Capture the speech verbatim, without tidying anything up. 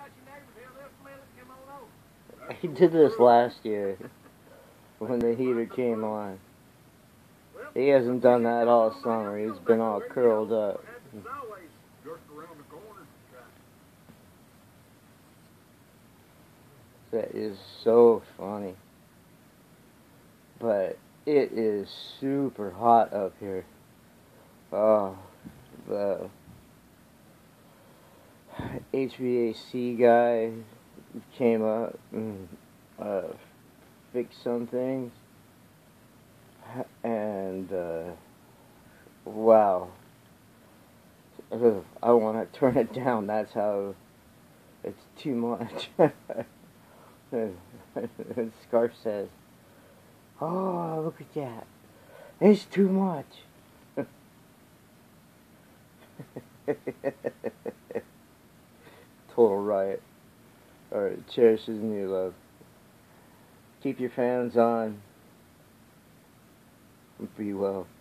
He did this last year when the heater came on. He hasn't done that all summer. He's been all curled up. That is so funny. But it is super hot up here. Oh, the H V A C guy came up and uh, fixed some things. And, uh, wow. I want to turn it down. That's how it's too much. Scarf says, "Oh, look at that. It's too much." Total riot. Alright, cherish his new love. Keep your fans on. Be well.